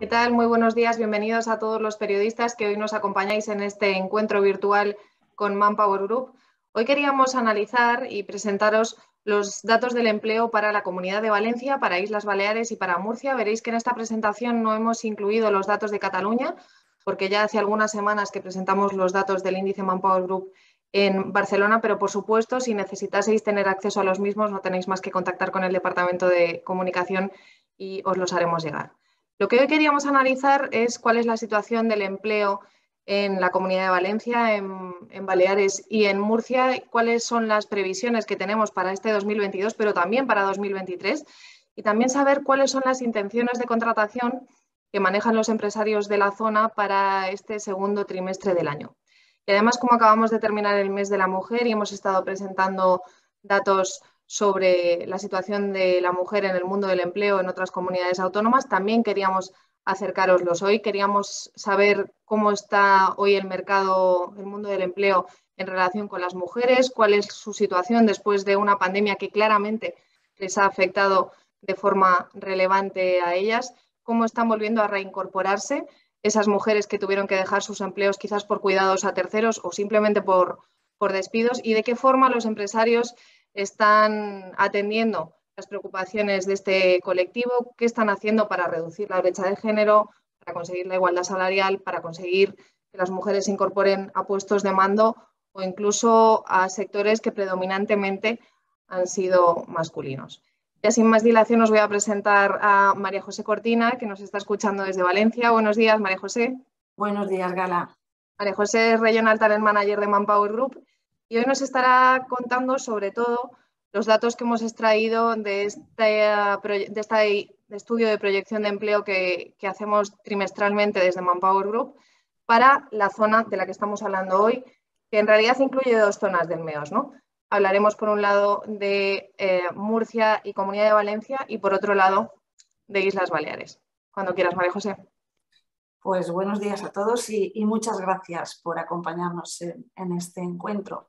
¿Qué tal? Muy buenos días. Bienvenidos a todos los periodistas que hoy nos acompañáis en este encuentro virtual con Manpower Group. Hoy queríamos analizar y presentaros los datos del empleo para la Comunidad de Valencia, para Islas Baleares y para Murcia. Veréis que en esta presentación no hemos incluido los datos de Cataluña, porque ya hace algunas semanas que presentamos los datos del índice Manpower Group en Barcelona, pero por supuesto, si necesitaseis tener acceso a los mismos, no tenéis más que contactar con el Departamento de Comunicación y os los haremos llegar. Lo que hoy queríamos analizar es cuál es la situación del empleo en la Comunidad de Valencia, en Baleares y en Murcia, cuáles son las previsiones que tenemos para este 2022, pero también para 2023, y también saber cuáles son las intenciones de contratación que manejan los empresarios de la zona para este segundo trimestre del año. Y además, como acabamos de terminar el mes de la mujer y hemos estado presentando datos sobre la situación de la mujer en el mundo del empleo en otras comunidades autónomas, también queríamos acercaroslos hoy. Queríamos saber cómo está hoy el mercado, el mundo del empleo en relación con las mujeres, cuál es su situación después de una pandemia que claramente les ha afectado de forma relevante a ellas, cómo están volviendo a reincorporarse esas mujeres que tuvieron que dejar sus empleos quizás por cuidados a terceros o simplemente por despidos, y de qué forma los empresarios están atendiendo las preocupaciones de este colectivo, qué están haciendo para reducir la brecha de género, para conseguir la igualdad salarial, para conseguir que las mujeres se incorporen a puestos de mando o incluso a sectores que predominantemente han sido masculinos. Ya sin más dilación os voy a presentar a María José Cortina, que nos está escuchando desde Valencia. Buenos días, María José. Buenos días, Gala. María José es Regional Talent Manager de Manpower Group y hoy nos estará contando sobre todo los datos que hemos extraído de este estudio de proyección de empleo que hacemos trimestralmente desde Manpower Group para la zona de la que estamos hablando hoy, que en realidad incluye dos zonas del MEOS, ¿no? Hablaremos por un lado de Murcia y Comunidad de Valencia y por otro lado de Islas Baleares. Cuando quieras, María José. Pues buenos días a todos y muchas gracias por acompañarnos en este encuentro.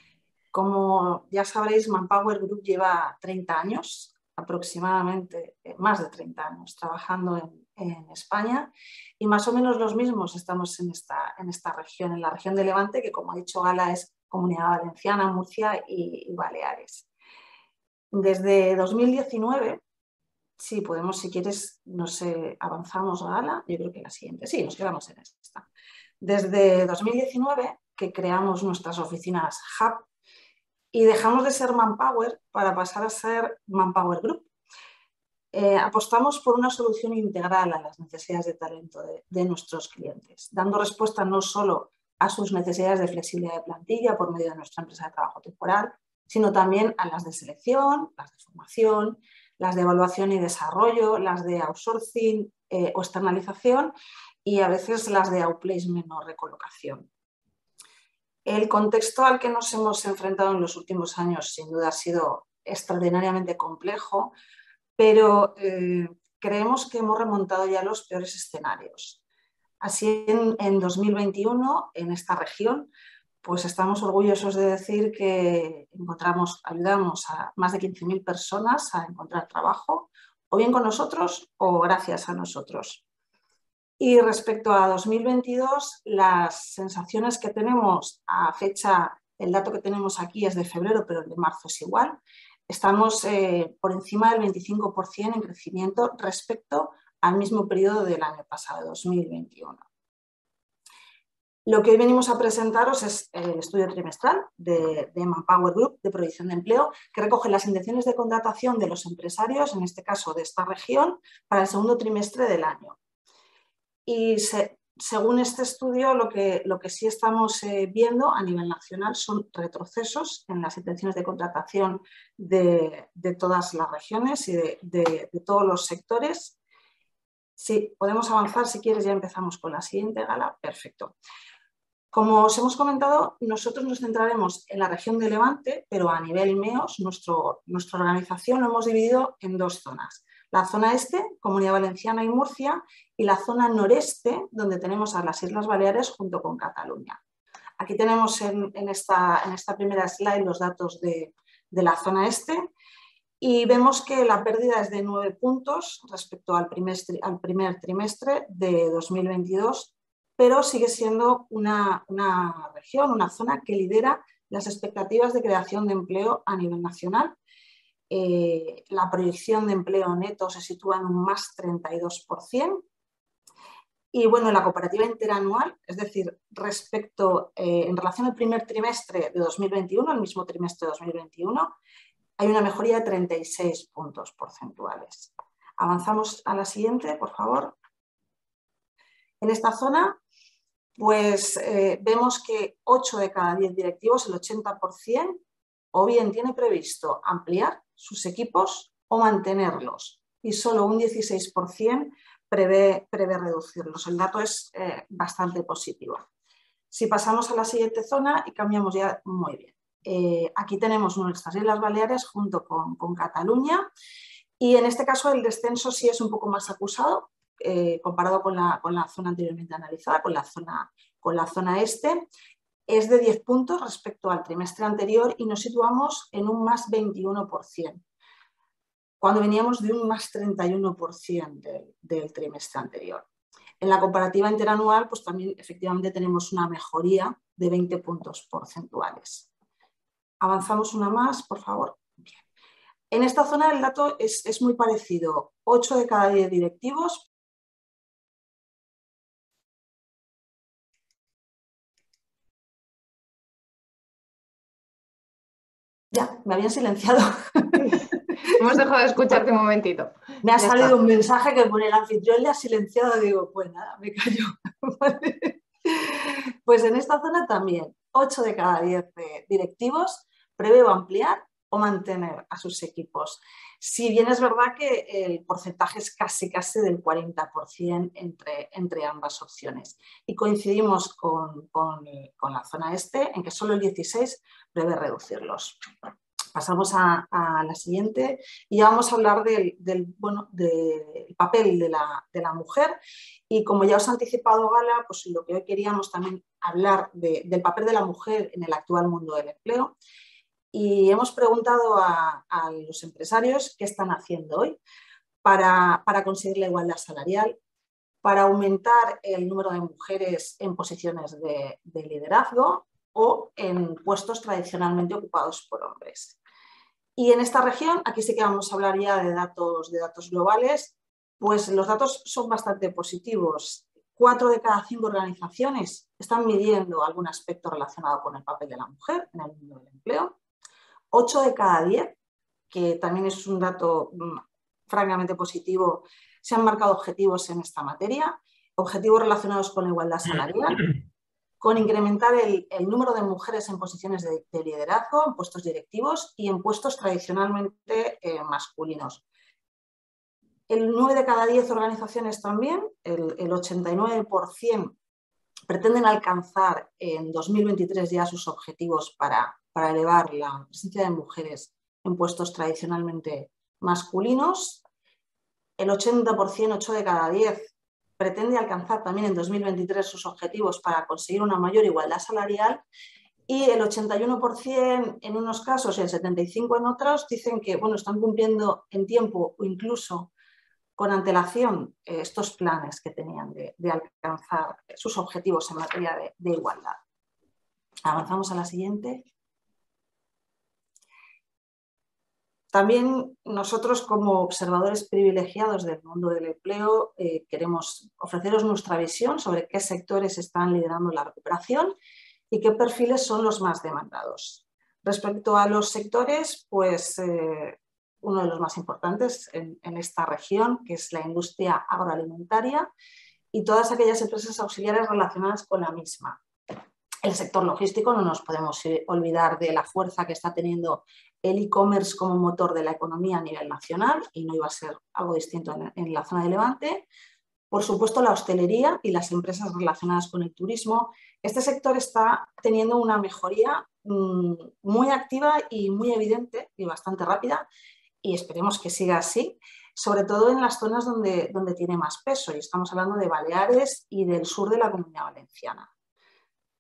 Como ya sabréis, Manpower Group lleva 30 años, aproximadamente más de 30 años, trabajando en España, y más o menos los mismos estamos en esta región, en la región de Levante, que como ha dicho Gala es Comunidad Valenciana, Murcia y Baleares. Desde 2019... Sí, podemos, si quieres, avanzamos, Gala. Yo creo que la siguiente. Sí, nos quedamos en esta. Desde 2019 que creamos nuestras oficinas Hub y dejamos de ser Manpower para pasar a ser Manpower Group. Apostamos por una solución integral a las necesidades de talento de nuestros clientes, dando respuesta no solo a sus necesidades de flexibilidad de plantilla por medio de nuestra empresa de trabajo temporal, sino también a las de selección, las de formación, las de evaluación y desarrollo, las de outsourcing o externalización y a veces las de outplacement o recolocación. El contexto al que nos hemos enfrentado en los últimos años sin duda ha sido extraordinariamente complejo, pero creemos que hemos remontado ya los peores escenarios. Así en 2021, en esta región, pues estamos orgullosos de decir que ayudamos a más de 15.000 personas a encontrar trabajo, o bien con nosotros o gracias a nosotros. Y respecto a 2022, las sensaciones que tenemos a fecha, el dato que tenemos aquí es de febrero, pero el de marzo es igual, estamos por encima del 25% en crecimiento respecto al mismo periodo del año pasado, 2021. Lo que hoy venimos a presentaros es el estudio trimestral de Manpower Group de proyección de empleo, que recoge las intenciones de contratación de los empresarios, en este caso de esta región, para el segundo trimestre del año. Y según este estudio, lo que sí estamos viendo a nivel nacional son retrocesos en las intenciones de contratación de todas las regiones y de todos los sectores. Sí, podemos avanzar, si quieres ya empezamos con la siguiente, Gala. Perfecto. Como os hemos comentado, nosotros nos centraremos en la región de Levante, pero a nivel MEOS, nuestra organización lo hemos dividido en dos zonas. La zona este, Comunidad Valenciana y Murcia, y la zona noreste, donde tenemos a las Islas Baleares junto con Cataluña. Aquí tenemos en esta primera slide los datos de la zona este. y vemos que la pérdida es de 9 puntos respecto al primer trimestre de 2022, pero sigue siendo una región, una zona que lidera las expectativas de creación de empleo a nivel nacional. La proyección de empleo neto se sitúa en un más 32%. Y bueno, en la comparativa interanual, es decir, en relación al primer trimestre de 2021, el mismo trimestre de 2021, hay una mejoría de 36 puntos porcentuales. Avanzamos a la siguiente, por favor. En esta zona, pues vemos que 8 de cada 10 directivos, el 80%, o bien tiene previsto ampliar sus equipos o mantenerlos, y solo un 16% prevé reducirlos. El dato es bastante positivo. Si pasamos a la siguiente zona y cambiamos ya, muy bien. Aquí tenemos nuestras Islas Baleares junto con Cataluña, y en este caso el descenso sí es un poco más acusado comparado con la zona anteriormente analizada, con la zona este. Es de 10 puntos respecto al trimestre anterior y nos situamos en un más 21%, cuando veníamos de un más 31% del trimestre anterior. En la comparativa interanual, pues también efectivamente tenemos una mejoría de 20 puntos porcentuales. Avanzamos una más, por favor. Bien. En esta zona el dato es muy parecido. 8 de cada 10 directivos. Ya, me habían silenciado. Hemos dejado de escucharte un momentito. Me ha salido un mensaje que pone el anfitrión le ha silenciado, digo, pues nada, me callo. Pues en esta zona también, 8 de cada 10 directivos prevé ampliar o mantener a sus equipos. Si bien es verdad que el porcentaje es casi del 40% entre ambas opciones. Y coincidimos con la zona este, en que solo el 16% prevé reducirlos. Pasamos a la siguiente y ya vamos a hablar del papel de la mujer, y como ya os ha anticipado Gala, pues lo que hoy queríamos también hablar del papel de la mujer en el actual mundo del empleo, y hemos preguntado a los empresarios qué están haciendo hoy para conseguir la igualdad salarial, para aumentar el número de mujeres en posiciones de liderazgo o en puestos tradicionalmente ocupados por hombres. Y en esta región, aquí sí que vamos a hablar ya de datos globales, pues los datos son bastante positivos. 4 de cada 5 organizaciones están midiendo algún aspecto relacionado con el papel de la mujer en el mundo del empleo. 8 de cada 10, que también es un dato francamente positivo, se han marcado objetivos en esta materia, objetivos relacionados con la igualdad salarial, con incrementar el número de mujeres en posiciones de liderazgo, en puestos directivos y en puestos tradicionalmente masculinos. El 9 de cada 10 organizaciones también, el 89%, pretenden alcanzar en 2023 ya sus objetivos para elevar la presencia de mujeres en puestos tradicionalmente masculinos. El 80%, 8 de cada 10, pretende alcanzar también en 2023 sus objetivos para conseguir una mayor igualdad salarial, y el 81% en unos casos y el 75% en otros dicen que están cumpliendo en tiempo o incluso con antelación estos planes que tenían de alcanzar sus objetivos en materia de igualdad. Avanzamos a la siguiente. También nosotros, como observadores privilegiados del mundo del empleo, queremos ofreceros nuestra visión sobre qué sectores están liderando la recuperación y qué perfiles son los más demandados. Respecto a los sectores, pues uno de los más importantes en esta región, que es la industria agroalimentaria y todas aquellas empresas auxiliares relacionadas con la misma. El sector logístico, no nos podemos olvidar de la fuerza que está teniendo el e-commerce como motor de la economía a nivel nacional, y no iba a ser algo distinto en la zona de Levante. Por supuesto, la hostelería y las empresas relacionadas con el turismo. Este sector está teniendo una mejoría muy activa y muy evidente y bastante rápida, y esperemos que siga así, sobre todo en las zonas donde tiene más peso, y estamos hablando de Baleares y del sur de la Comunidad Valenciana.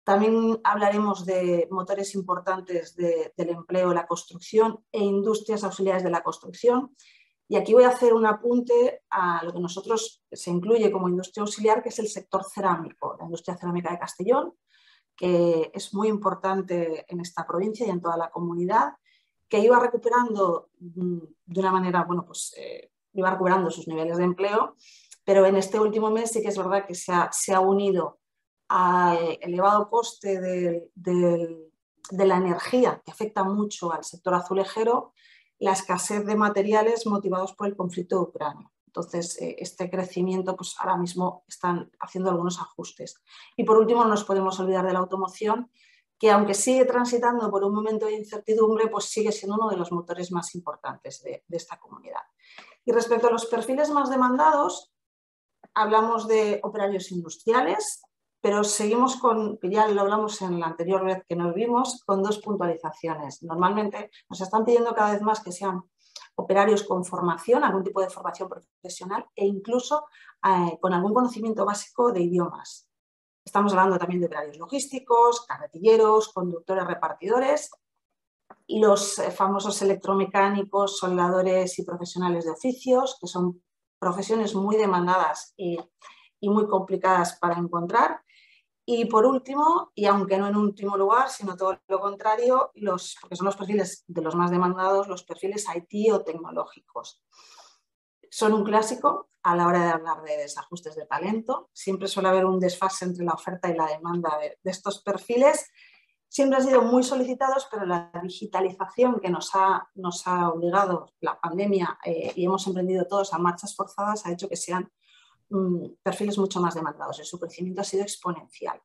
También hablaremos de motores importantes del empleo en la construcción e industrias auxiliares de la construcción. Y aquí voy a hacer un apunte a lo que nosotros se incluye como industria auxiliar, que es el sector cerámico, la industria cerámica de Castellón, que es muy importante en esta provincia y en toda la comunidad, que iba recuperando de una manera, bueno, pues iba recuperando sus niveles de empleo, pero en este último mes sí que es verdad que se ha unido al elevado coste de la energía, que afecta mucho al sector azulejero, la escasez de materiales motivados por el conflicto de Ucrania. Entonces, este crecimiento, pues ahora mismo están haciendo algunos ajustes. Y por último, no nos podemos olvidar de la automoción, que aunque sigue transitando por un momento de incertidumbre, pues sigue siendo uno de los motores más importantes de esta comunidad. Y respecto a los perfiles más demandados, hablamos de operarios industriales, pero seguimos con, que ya lo hablamos en la anterior vez que nos vimos, con dos puntualizaciones. Normalmente nos están pidiendo cada vez más que sean operarios con formación, algún tipo de formación profesional e incluso con algún conocimiento básico de idiomas. Estamos hablando también de operarios logísticos, carretilleros, conductores repartidores y los famosos electromecánicos, soldadores y profesionales de oficios, que son profesiones muy demandadas y muy complicadas para encontrar. Y por último, y aunque no en último lugar, sino todo lo contrario, porque son los perfiles de los más demandados, los perfiles IT o tecnológicos. Son un clásico a la hora de hablar de desajustes de talento. Siempre suele haber un desfase entre la oferta y la demanda de estos perfiles. Siempre han sido muy solicitados, pero la digitalización que nos ha obligado la pandemia y hemos emprendido todos a marchas forzadas ha hecho que sean perfiles mucho más demandados y su crecimiento ha sido exponencial.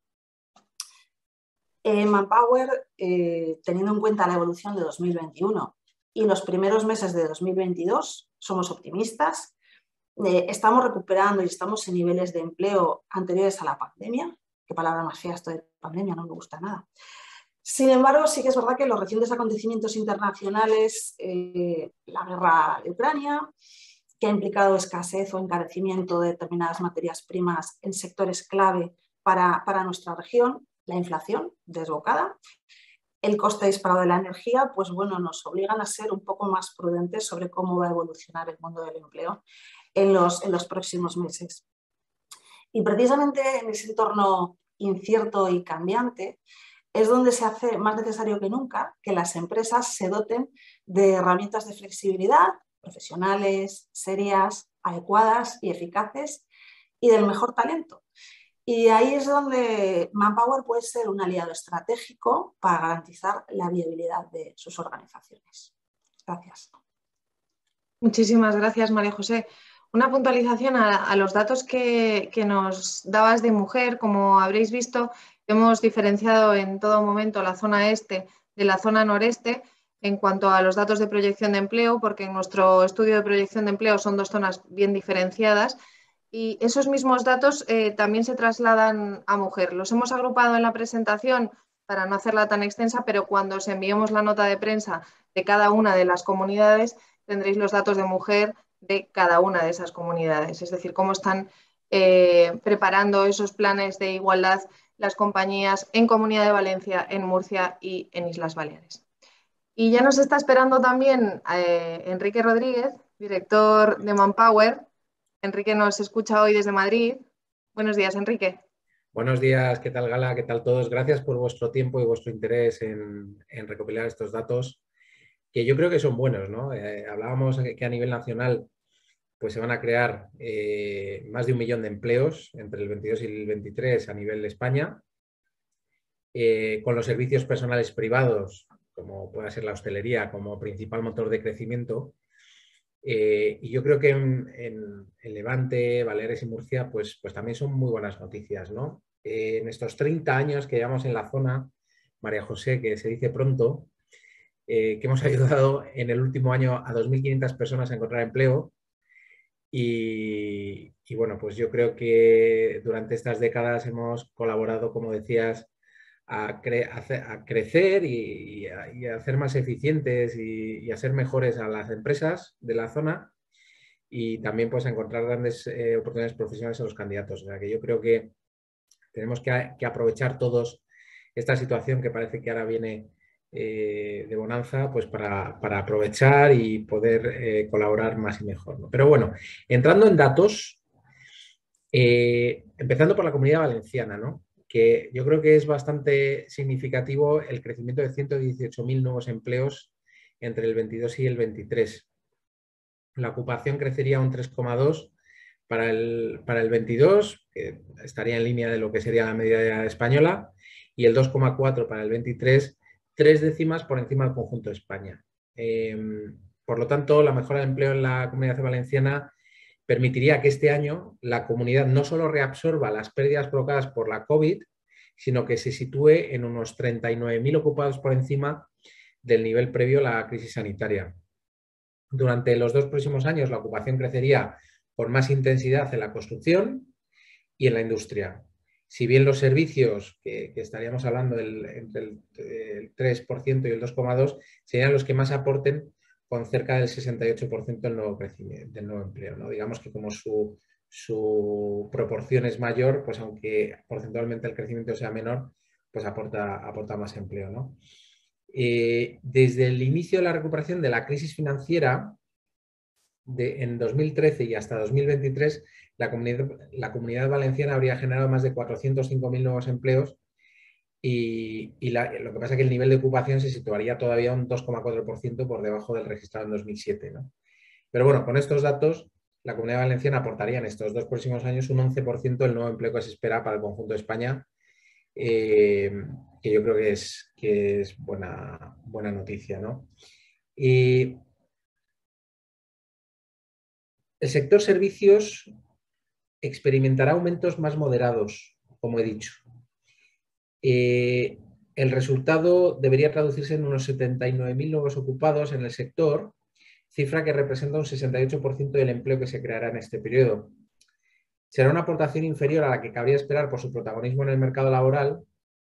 Manpower, teniendo en cuenta la evolución de 2021 y los primeros meses de 2022, somos optimistas. Estamos recuperando y estamos en niveles de empleo anteriores a la pandemia. Qué palabra más fea esto de pandemia, no me gusta nada. Sin embargo, sí que es verdad que los recientes acontecimientos internacionales, la guerra de Ucrania, que ha implicado escasez o encarecimiento de determinadas materias primas en sectores clave para nuestra región, la inflación desbocada, el coste disparado de la energía, pues bueno, nos obligan a ser un poco más prudentes sobre cómo va a evolucionar el mundo del empleo en los próximos meses. Y precisamente en ese entorno incierto y cambiante es donde se hace más necesario que nunca que las empresas se doten de herramientas de flexibilidad profesionales, serias, adecuadas y eficaces y del mejor talento. Y ahí es donde Manpower puede ser un aliado estratégico para garantizar la viabilidad de sus organizaciones. Gracias. Muchísimas gracias, María José. Una puntualización a los datos que nos dabas de mujer. Como habréis visto, hemos diferenciado en todo momento la zona este de la zona noreste en cuanto a los datos de proyección de empleo, porque en nuestro estudio de proyección de empleo son dos zonas bien diferenciadas y esos mismos datos también se trasladan a mujer. Los hemos agrupado en la presentación para no hacerla tan extensa, pero cuando os enviemos la nota de prensa de cada una de las comunidades tendréis los datos de mujer de cada una de esas comunidades, es decir, cómo están preparando esos planes de igualdad las compañías en Comunidad de Valencia, en Murcia y en Islas Baleares. Y ya nos está esperando también Enrique Rodríguez, director de Manpower. Enrique nos escucha hoy desde Madrid. Buenos días, Enrique. Buenos días, ¿qué tal, Gala? ¿Qué tal todos? Gracias por vuestro tiempo y vuestro interés en recopilar estos datos, que yo creo que son buenos, ¿no? Hablábamos que a nivel nacional pues se van a crear más de 1 millón de empleos entre el 22 y el 23 a nivel de España, con los servicios personales privados, como pueda ser la hostelería, como principal motor de crecimiento. Y yo creo que en Levante, Baleares y Murcia, pues también son muy buenas noticias, ¿no? En estos 30 años que llevamos en la zona, María José, que se dice pronto, que hemos ayudado en el último año a 2.500 personas a encontrar empleo. Y bueno, pues yo creo que durante estas décadas hemos colaborado, como decías, a crecer y a hacer más eficientes y a ser mejores a las empresas de la zona y también pues a encontrar grandes oportunidades profesionales a los candidatos. O sea que yo creo que tenemos que aprovechar todos esta situación que parece que ahora viene de bonanza, pues para aprovechar y poder colaborar más y mejor, ¿no? Pero bueno, entrando en datos, empezando por la Comunidad Valenciana, ¿no? Que yo creo que es bastante significativo el crecimiento de 118.000 nuevos empleos entre el 22 y el 23. La ocupación crecería un 3,2 para el 22, que estaría en línea de lo que sería la media española, y el 2,4 para el 23, 3 décimas por encima del conjunto de España. Por lo tanto, la mejora de empleo en la Comunidad Valenciana permitiría que este año la comunidad no solo reabsorba las pérdidas provocadas por la COVID, sino que se sitúe en unos 39.000 ocupados por encima del nivel previo a la crisis sanitaria. Durante los 2 próximos años la ocupación crecería con más intensidad en la construcción y en la industria. Si bien los servicios, que estaríamos hablando entre el 3% y el 2,2%, serían los que más aporten con cerca del 68% del nuevo crecimiento, del nuevo empleo, ¿no? Digamos que como su proporción es mayor, pues aunque porcentualmente el crecimiento sea menor, pues aporta más empleo, ¿no? Desde el inicio de la recuperación de la crisis financiera, en 2013 y hasta 2023, la Comunidad Valenciana habría generado más de 405.000 nuevos empleos y lo que pasa es que el nivel de ocupación se situaría todavía un 2,4% por debajo del registrado en 2007, ¿no? Pero bueno, con estos datos, la Comunidad Valenciana aportaría en estos 2 próximos años un 11% del nuevo empleo que se espera para el conjunto de España, que yo creo que es buena noticia, ¿no? Y el sector servicios experimentará aumentos más moderados, como he dicho. El resultado debería traducirse en unos 79.000 nuevos ocupados en el sector, cifra que representa un 68% del empleo que se creará en este periodo. Será una aportación inferior a la que cabría esperar por su protagonismo en el mercado laboral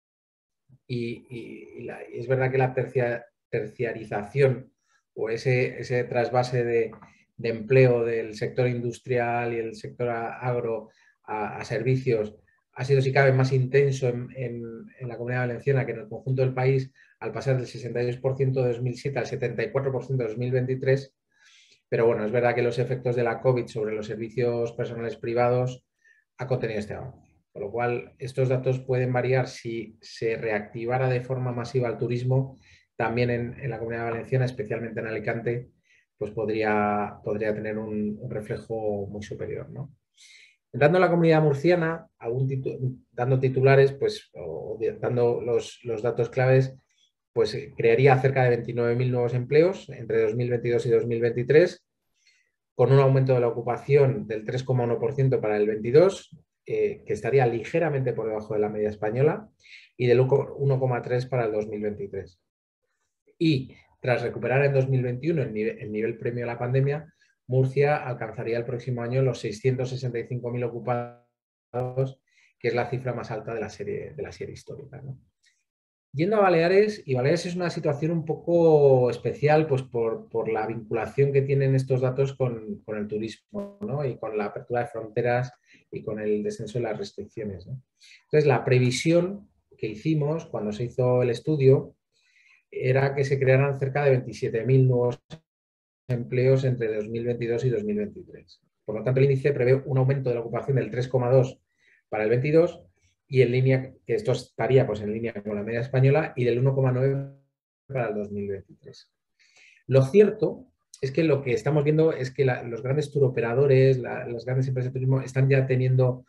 y es verdad que la terciarización o ese trasvase de empleo del sector industrial y el sector agro a servicios ha sido, si cabe, más intenso en la Comunidad Valenciana que en el conjunto del país, al pasar del 62% de 2007 al 74% de 2023. Pero bueno, es verdad que los efectos de la COVID sobre los servicios personales privados ha contenido este avance. Con lo cual, estos datos pueden variar si se reactivara de forma masiva el turismo. También en la Comunidad Valenciana, especialmente en Alicante, pues podría tener un reflejo muy superior, ¿no? Entrando en la Comunidad Murciana, dando titulares, pues, o dando los datos claves, pues crearía cerca de 29.000 nuevos empleos entre 2022 y 2023, con un aumento de la ocupación del 3,1% para el 22, que estaría ligeramente por debajo de la media española, y del 1,3% para el 2023. Y tras recuperar en 2021 el nivel premio a la pandemia, Murcia alcanzaría el próximo año los 665.000 ocupados, que es la cifra más alta de la serie histórica, ¿no? Yendo a Baleares, y Baleares es una situación un poco especial pues por la vinculación que tienen estos datos con el turismo, ¿no? Y con la apertura de fronteras y con el descenso de las restricciones, ¿no? Entonces, la previsión que hicimos cuando se hizo el estudio era que se crearan cerca de 27.000 nuevos empleos entre 2022 y 2023. Por lo tanto, el índice prevé un aumento de la ocupación del 3,2 para el 22 y en línea, que esto estaría pues en línea con la media española, y del 1,9 para el 2023. Lo cierto es que lo que estamos viendo es que los grandes turoperadores, las grandes empresas de turismo están ya teniendo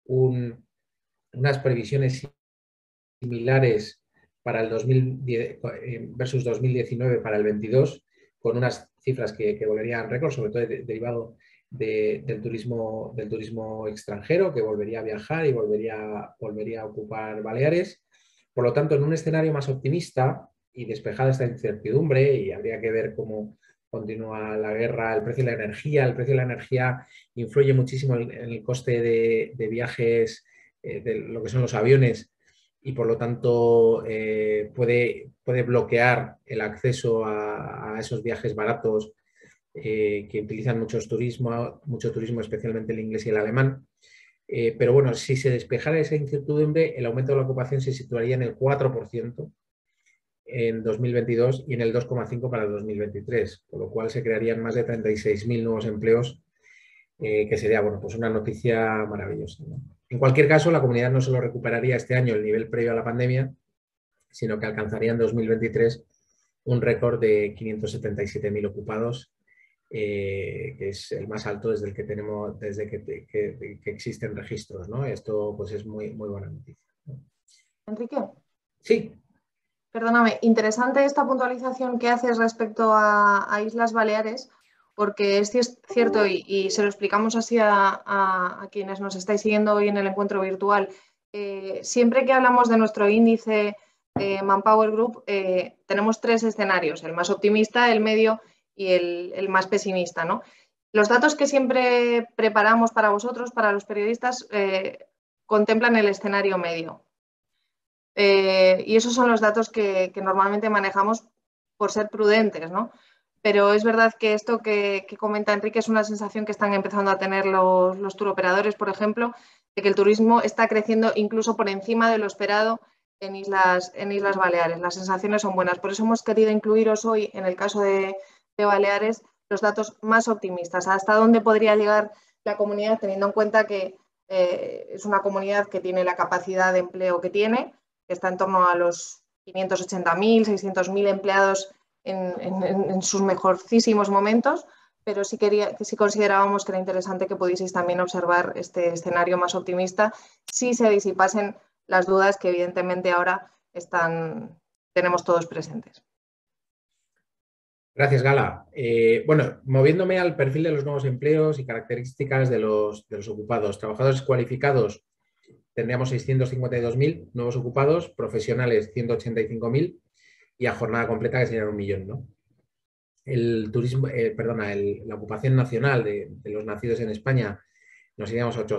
unas previsiones similares para el 2010 versus 2019 para el 22, con unas cifras que volverían récord, sobre todo derivado del turismo extranjero, que volvería a viajar y volvería a ocupar Baleares. Por lo tanto, en un escenario más optimista y despejada esta incertidumbre, y habría que ver cómo continúa la guerra, el precio de la energía influye muchísimo en el coste de viajes, de lo que son los aviones, y por lo tanto puede bloquear el acceso a esos viajes baratos que utilizan mucho turismo, especialmente el inglés y el alemán. Pero bueno, si se despejara esa incertidumbre, el aumento de la ocupación se situaría en el 4% en 2022 y en el 2,5% para el 2023, con lo cual se crearían más de 36.000 nuevos empleos, que sería, bueno, pues una noticia maravillosa, ¿no? En cualquier caso, la comunidad no solo recuperaría este año el nivel previo a la pandemia, sino que alcanzaría en 2023 un récord de 577.000 ocupados, que es el más alto desde el que tenemos, desde que existen registros, ¿no? Esto pues es muy, muy buena noticia, ¿no? Enrique, Sí. perdóname, interesante esta puntualización que haces respecto a Islas Baleares, porque es cierto y se lo explicamos así a quienes nos estáis siguiendo hoy en el encuentro virtual. Siempre que hablamos de nuestro índice Manpower Group, tenemos tres escenarios, el más optimista, el medio y el más pesimista, ¿no? Los datos que siempre preparamos para vosotros, para los periodistas, contemplan el escenario medio. Y esos son los datos que normalmente manejamos por ser prudentes, ¿no? Pero es verdad que esto que comenta Enrique es una sensación que están empezando a tener los turoperadores, por ejemplo, de que el turismo está creciendo incluso por encima de lo esperado en Islas Baleares. Las sensaciones son buenas. Por eso hemos querido incluiros hoy, en el caso de Baleares, los datos más optimistas. ¿Hasta dónde podría llegar la comunidad, teniendo en cuenta que es una comunidad que tiene la capacidad de empleo que tiene, que está en torno a los 580.000, 600.000 empleados en sus mejorcísimos momentos, pero sí considerábamos que era interesante que pudieseis también observar este escenario más optimista si se disipasen las dudas que evidentemente ahora tenemos todos presentes. Gracias, Gala. Bueno, moviéndome al perfil de los nuevos empleos y características de los ocupados. Trabajadores cualificados tendríamos 652.000 nuevos ocupados, profesionales 185.000 y a jornada completa que serían 1.000.000, ¿no? El turismo, la ocupación nacional de los nacidos en España nos iríamos a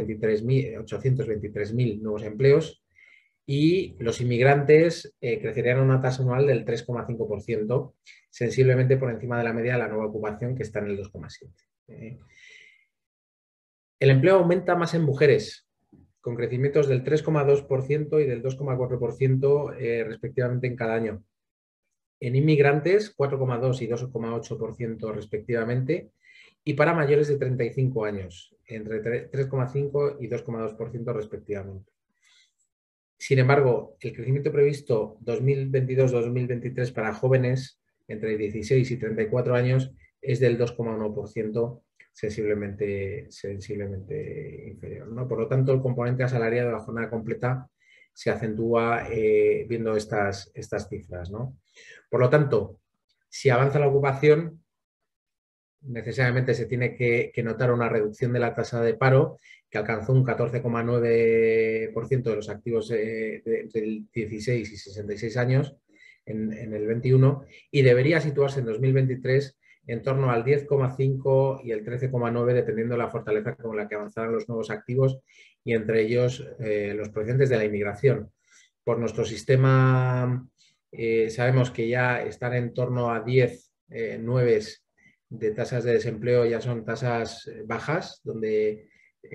823.000 nuevos empleos y los inmigrantes crecerían a una tasa anual del 3,5%, sensiblemente por encima de la media de la nueva ocupación que está en el 2,7%. El empleo aumenta más en mujeres, con crecimientos del 3,2% y del 2,4% respectivamente en cada año. En inmigrantes, 4,2% y 2,8% respectivamente, y para mayores de 35 años, entre 3,5% y 2,2% respectivamente. Sin embargo, el crecimiento previsto 2022-2023 para jóvenes entre 16 y 34 años es del 2,1%, sensiblemente inferior, ¿no? Por lo tanto, el componente asalariado de la jornada completa se acentúa viendo estas cifras, ¿no? Por lo tanto, si avanza la ocupación, necesariamente se tiene que notar una reducción de la tasa de paro, que alcanzó un 14,9% de los activos entre 16 y 66 años en el 21, y debería situarse en 2023 en torno al 10,5 y el 13,9, dependiendo de la fortaleza con la que avanzaran los nuevos activos y entre ellos los procedentes de la inmigración. Por nuestro sistema sabemos que ya están en torno a 10, 9 de tasas de desempleo ya son tasas bajas, donde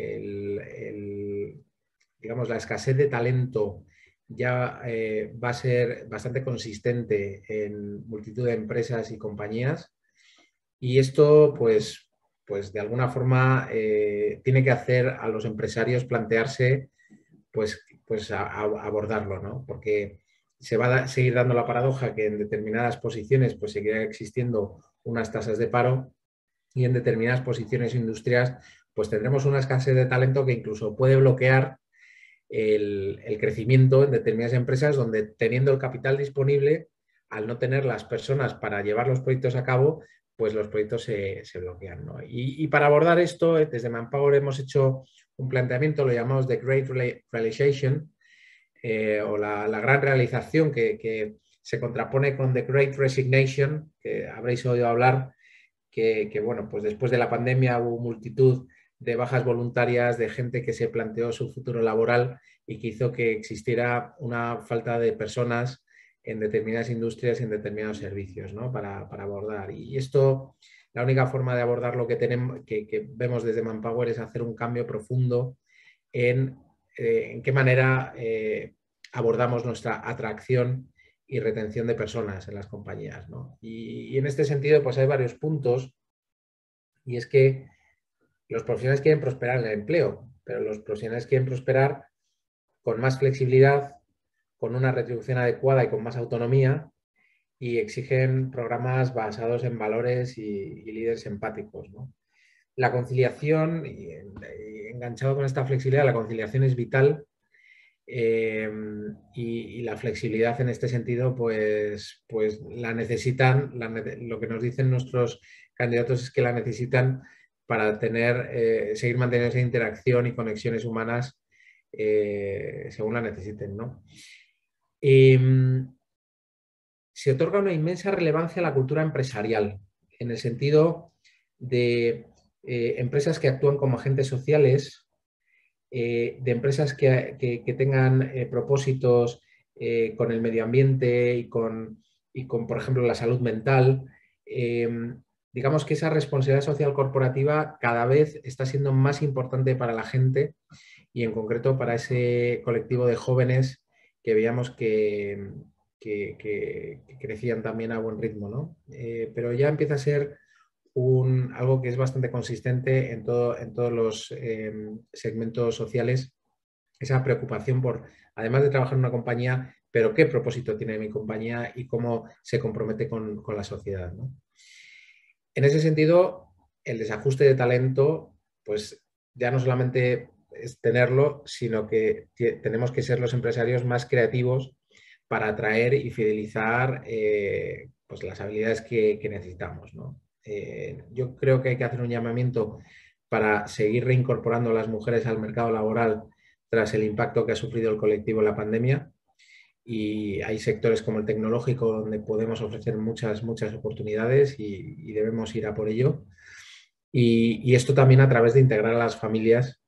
digamos, la escasez de talento ya va a ser bastante consistente en multitud de empresas y compañías, y esto pues de alguna forma tiene que hacer a los empresarios plantearse pues abordarlo, ¿no? Porque se va a seguir dando la paradoja que en determinadas posiciones pues seguirán existiendo unas tasas de paro y en determinadas posiciones industriales pues tendremos una escasez de talento que incluso puede bloquear el crecimiento en determinadas empresas donde, teniendo el capital disponible, al no tener las personas para llevar los proyectos a cabo, pues los proyectos se bloquean, ¿no? Y para abordar esto, desde Manpower hemos hecho un planteamiento, lo llamamos The Great Realization, o la gran realización, que se contrapone con The Great Resignation, que habréis oído hablar, que bueno, pues después de la pandemia hubo multitud de bajas voluntarias, de gente que se planteó su futuro laboral y que hizo que existiera una falta de personas en determinadas industrias y en determinados servicios, ¿no? para abordar. Y esto, la única forma de abordar lo que vemos desde Manpower es hacer un cambio profundo en qué manera abordamos nuestra atracción y retención de personas en las compañías, ¿no? Y en este sentido, pues hay varios puntos, y es que los profesionales quieren prosperar en el empleo, pero los profesionales quieren prosperar con más flexibilidad, con una retribución adecuada y con más autonomía, y exigen programas basados en valores y líderes empáticos, ¿no? La conciliación, y enganchado con esta flexibilidad, la conciliación es vital, y la flexibilidad en este sentido, pues la necesitan, lo que nos dicen nuestros candidatos es que la necesitan para seguir manteniendo esa interacción y conexiones humanas según la necesiten, ¿no? Se otorga una inmensa relevancia a la cultura empresarial, en el sentido de empresas que actúan como agentes sociales, de empresas que tengan propósitos con el medio ambiente y con, por ejemplo, la salud mental. Digamos que esa responsabilidad social corporativa cada vez está siendo más importante para la gente, y en concreto para ese colectivo de jóvenes que veíamos que crecían también a buen ritmo, ¿no? Pero ya empieza a ser algo que es bastante consistente en todos los segmentos sociales, esa preocupación por, además de trabajar en una compañía, pero qué propósito tiene mi compañía y cómo se compromete con la sociedad, ¿no? En ese sentido, el desajuste de talento, pues ya no solamente es tenerlo, sino que tenemos que ser los empresarios más creativos para atraer y fidelizar pues las habilidades que necesitamos, ¿no? Yo creo que hay que hacer un llamamiento para seguir reincorporando a las mujeres al mercado laboral tras el impacto que ha sufrido el colectivo en la pandemia, y hay sectores como el tecnológico donde podemos ofrecer muchas oportunidades y debemos ir a por ello. Y esto también a través de integrar a las familias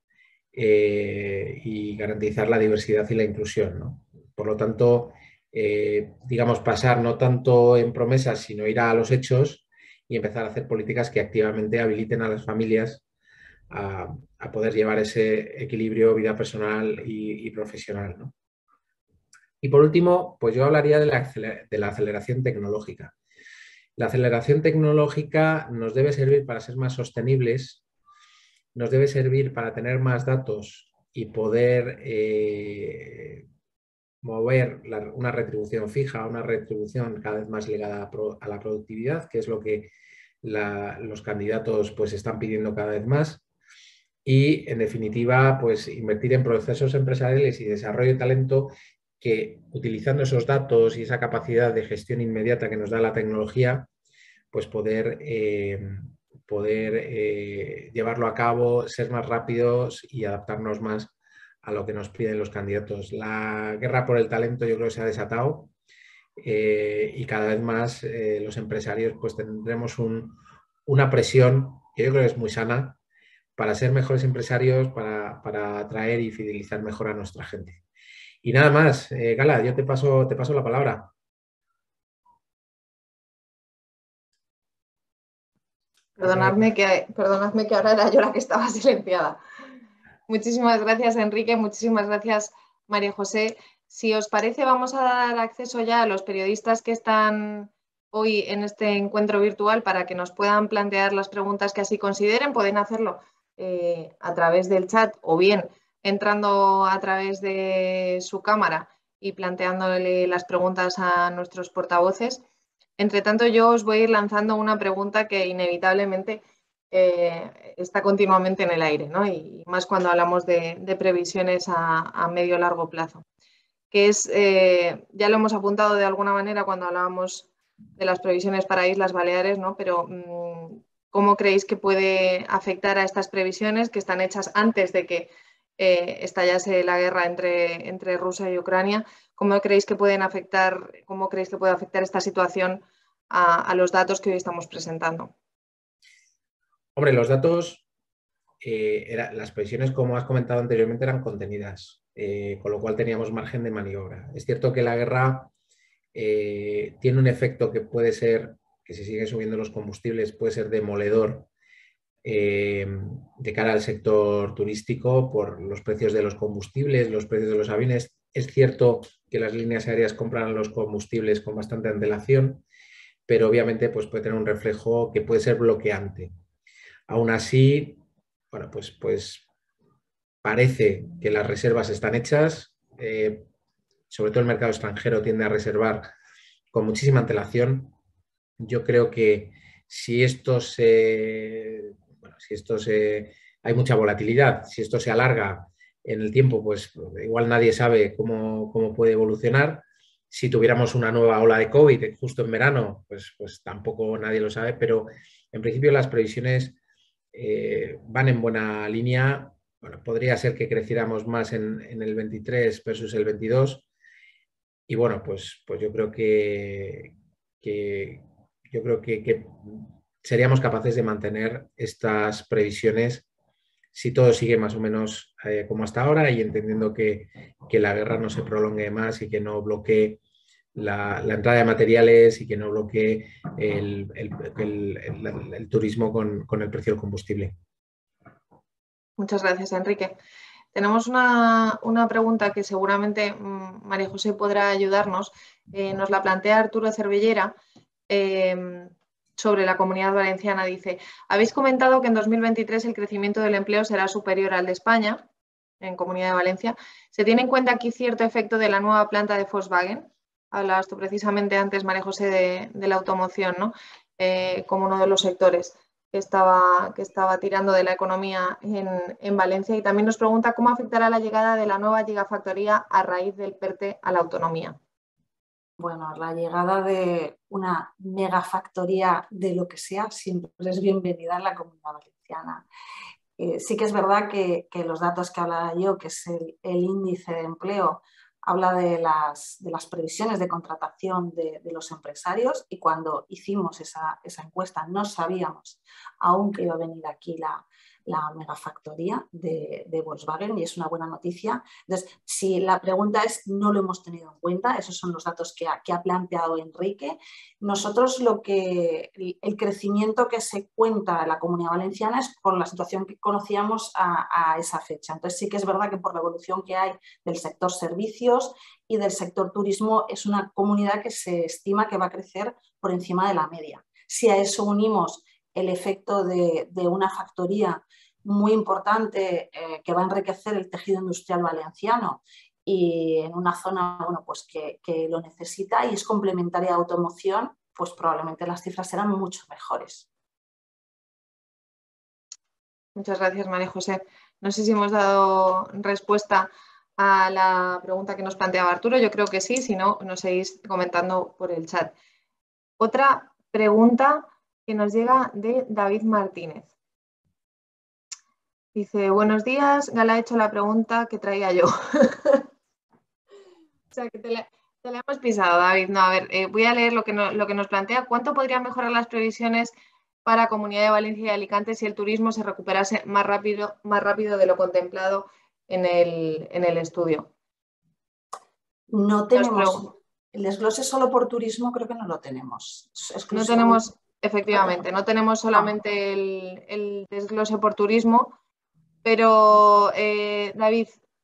y garantizar la diversidad y la inclusión, ¿no? Por lo tanto, digamos, pasar no tanto en promesas, sino ir a los hechos y empezar a hacer políticas que activamente habiliten a las familias a poder llevar ese equilibrio vida personal y profesional, ¿no? Y por último, pues yo hablaría de la aceleración tecnológica. La aceleración tecnológica nos debe servir para ser más sostenibles, nos debe servir para tener más datos y poder mover una retribución fija, una retribución cada vez más ligada a la productividad, que es lo que los candidatos pues están pidiendo cada vez más. Y, en definitiva, pues invertir en procesos empresariales y desarrollo de talento que, utilizando esos datos y esa capacidad de gestión inmediata que nos da la tecnología, pues poder llevarlo a cabo, ser más rápidos y adaptarnos más a lo que nos piden los candidatos. La guerra por el talento yo creo que se ha desatado, y cada vez más los empresarios pues tendremos una presión que yo creo que es muy sana para ser mejores empresarios, para atraer y fidelizar mejor a nuestra gente. Y nada más, Gala, yo te paso la palabra. Perdonadme que ahora era yo la que estaba silenciada. Muchísimas gracias, Enrique. Muchísimas gracias, María José. Si os parece, vamos a dar acceso ya a los periodistas que están hoy en este encuentro virtual para que nos puedan plantear las preguntas que así consideren. Pueden hacerlo a través del chat o bien entrando a través de su cámara y planteándole las preguntas a nuestros portavoces. Entre tanto, yo os voy a ir lanzando una pregunta que inevitablemente está continuamente en el aire, ¿no? Y más cuando hablamos de previsiones a medio o largo plazo, que es, ya lo hemos apuntado de alguna manera cuando hablábamos de las previsiones para Islas Baleares, ¿no? Pero ¿cómo creéis que puede afectar a estas previsiones que están hechas antes de que estallase la guerra entre Rusia y Ucrania? ¿Cómo creéis que puede afectar esta situación a los datos que hoy estamos presentando? Hombre, los datos, las previsiones, como has comentado anteriormente, eran contenidas, con lo cual teníamos margen de maniobra. Es cierto que la guerra tiene un efecto que puede ser, que si siguen subiendo los combustibles, puede ser demoledor de cara al sector turístico por los precios de los combustibles, los precios de los aviones. Es cierto que las líneas aéreas compran los combustibles con bastante antelación, pero obviamente pues, puede tener un reflejo que puede ser bloqueante. Aún así, bueno, pues parece que las reservas están hechas. Sobre todo el mercado extranjero tiende a reservar con muchísima antelación. Yo creo que si hay mucha volatilidad, si esto se alarga en el tiempo, pues igual nadie sabe cómo puede evolucionar. Si tuviéramos una nueva ola de COVID justo en verano, pues tampoco nadie lo sabe, pero en principio las previsiones van en buena línea. Bueno, podría ser que creciéramos más en el 23 versus el 22. Y bueno, pues yo creo que seríamos capaces de mantener estas previsiones si todo sigue más o menos como hasta ahora y entendiendo que la guerra no se prolongue más y que no bloquee la entrada de materiales y que no bloquee el turismo con el precio del combustible. Muchas gracias, Enrique. Tenemos una pregunta que seguramente María José podrá ayudarnos. Nos la plantea Arturo Cervellera sobre la Comunidad Valenciana. Dice, habéis comentado que en 2023 el crecimiento del empleo será superior al de España, en Comunidad de Valencia. ¿Se tiene en cuenta aquí cierto efecto de la nueva planta de Volkswagen? Hablabas tú precisamente antes, María José, de la automoción, ¿no? Como uno de los sectores que estaba tirando de la economía en Valencia. Y también nos pregunta cómo afectará la llegada de la nueva gigafactoría a raíz del PERTE a la autonomía. Bueno, la llegada de una megafactoría de lo que sea siempre es bienvenida en la Comunidad Valenciana. Sí que es verdad que los datos que hablaba yo, que es el índice de empleo, habla de las previsiones de contratación de los empresarios, y cuando hicimos esa encuesta no sabíamos aún que iba a venir aquí la megafactoría de Volkswagen, y es una buena noticia. Entonces, si la pregunta es, no lo hemos tenido en cuenta, esos son los datos que ha planteado Enrique. Nosotros el crecimiento que se cuenta en la Comunidad Valenciana es por la situación que conocíamos a esa fecha. Entonces, sí que es verdad que por la evolución que hay del sector servicios y del sector turismo, es una comunidad que se estima que va a crecer por encima de la media. Si a eso unimos el efecto de una factoría muy importante que va a enriquecer el tejido industrial valenciano y en una zona bueno, pues que lo necesita y es complementaria a automoción, pues probablemente las cifras serán mucho mejores. Muchas gracias, María José. No sé si hemos dado respuesta a la pregunta que nos planteaba Arturo. Yo creo que sí, si no, nos seguís comentando por el chat. Otra pregunta que nos llega de David Martínez. Dice, buenos días, Gala ha hecho la pregunta que traía yo. O sea, que te la hemos pisado, David. No, a ver, voy a leer lo que nos plantea. ¿Cuánto podrían mejorar las previsiones para Comunidad de Valencia y Alicante si el turismo se recuperase más rápido de lo contemplado en el estudio? No tenemos el desglose solo por turismo, creo que no lo tenemos. No tenemos, efectivamente, no tenemos solamente el desglose por turismo, pero David,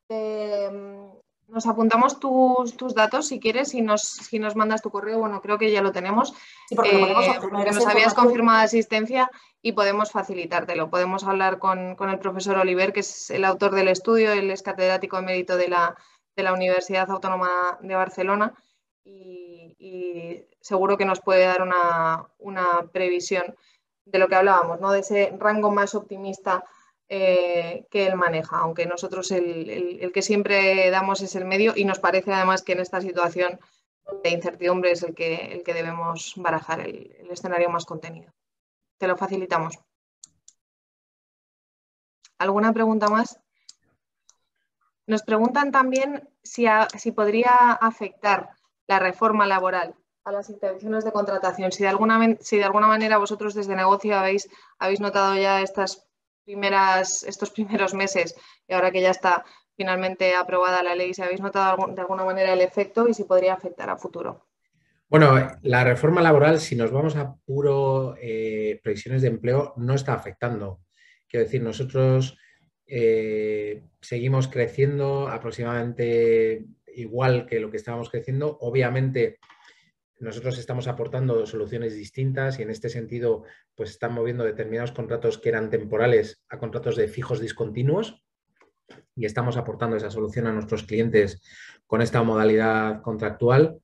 nos apuntamos tus datos si quieres, si nos mandas tu correo. Bueno, creo que ya lo tenemos, sí, porque nos habías confirmado asistencia y podemos facilitártelo. Podemos hablar con el profesor Oliver, que es el autor del estudio, él es catedrático emérito de la Universidad Autónoma de Barcelona y seguro que nos puede dar una previsión de lo que hablábamos, ¿no? De ese rango más optimista que él maneja, aunque nosotros el que siempre damos es el medio, y nos parece además que en esta situación de incertidumbre es el que debemos barajar el escenario más contenido. Te lo facilitamos. ¿Alguna pregunta más? Nos preguntan también si podría afectar la reforma laboral a las intenciones de contratación, si de alguna manera vosotros desde negocio habéis notado ya estos primeros meses, y ahora que ya está finalmente aprobada la ley, si habéis notado de alguna manera el efecto y si podría afectar a futuro. Bueno, la reforma laboral, si nos vamos a puro previsiones de empleo, no está afectando. Quiero decir, nosotros seguimos creciendo aproximadamente igual que lo que estábamos creciendo. Obviamente, nosotros estamos aportando soluciones distintas y en este sentido, pues están moviendo determinados contratos que eran temporales a contratos de fijos discontinuos y estamos aportando esa solución a nuestros clientes con esta modalidad contractual.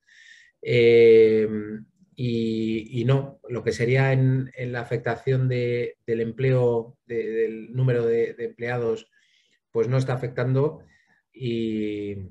Y no, lo que sería en la afectación del empleo, del número de empleados, pues no está afectando y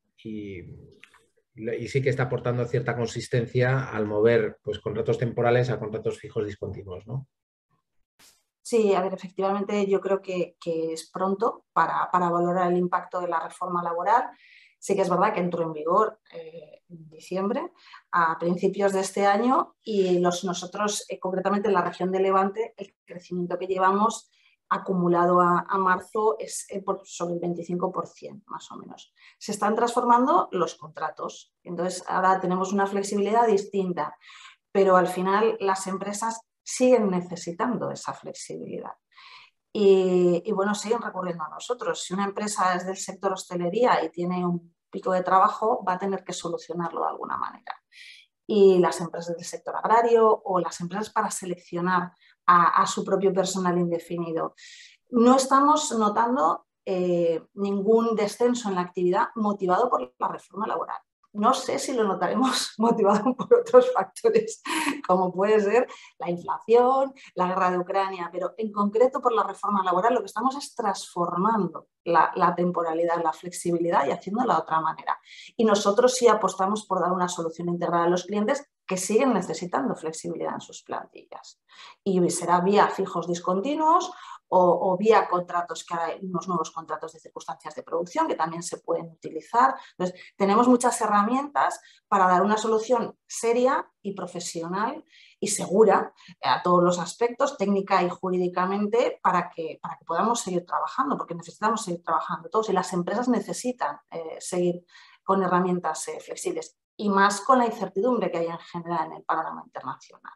sí que está aportando cierta consistencia al mover pues, contratos temporales a contratos fijos discontinuos, ¿no? Sí, a ver, efectivamente yo creo que es pronto para valorar el impacto de la reforma laboral. Sí que es verdad que entró en vigor en diciembre, a principios de este año, y nosotros, concretamente en la región de Levante, el crecimiento que llevamos acumulado a marzo es sobre el 25%, más o menos. Se están transformando los contratos, entonces ahora tenemos una flexibilidad distinta, pero al final las empresas siguen necesitando esa flexibilidad. Y bueno, siguen recurriendo a nosotros. Si una empresa es del sector hostelería y tiene un pico de trabajo, va a tener que solucionarlo de alguna manera. Y las empresas del sector agrario o las empresas para seleccionar a su propio personal indefinido. No estamos notando ningún descenso en la actividad motivado por la reforma laboral. No sé si lo notaremos motivado por otros factores, como puede ser la inflación, la guerra de Ucrania, pero en concreto por la reforma laboral lo que estamos es transformando la temporalidad, la flexibilidad y haciéndola de otra manera. Y nosotros sí apostamos por dar una solución integral a los clientes que siguen necesitando flexibilidad en sus plantillas. Y será vía fijos discontinuos o vía contratos, que hay unos nuevos contratos de circunstancias de producción que también se pueden utilizar. Entonces, tenemos muchas herramientas para dar una solución seria y profesional y segura a todos los aspectos, técnica y jurídicamente, para que podamos seguir trabajando, porque necesitamos seguir trabajando todos y las empresas necesitan seguir con herramientas flexibles y más con la incertidumbre que hay en general en el panorama internacional.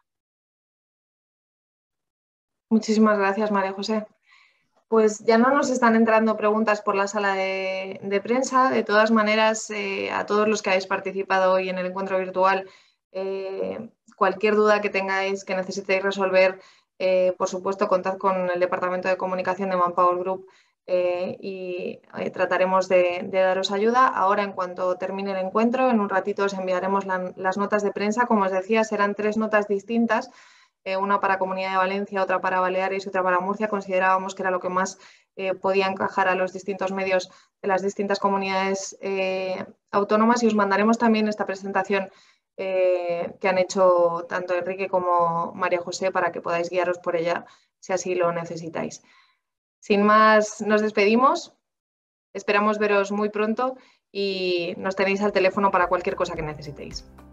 Muchísimas gracias, María José. Pues ya no nos están entrando preguntas por la sala de prensa. De todas maneras, a todos los que habéis participado hoy en el encuentro virtual, cualquier duda que tengáis, que necesitéis resolver, por supuesto, contad con el Departamento de Comunicación de Manpower Group y trataremos de daros ayuda. Ahora, en cuanto termine el encuentro, en un ratito os enviaremos las notas de prensa. Como os decía, serán 3 notas distintas. Una para Comunidad de Valencia, otra para Baleares y otra para Murcia. Considerábamos que era lo que más podía encajar a los distintos medios de las distintas comunidades autónomas, y os mandaremos también esta presentación que han hecho tanto Enrique como María José para que podáis guiaros por ella si así lo necesitáis. Sin más, nos despedimos. Esperamos veros muy pronto y nos tenéis al teléfono para cualquier cosa que necesitéis.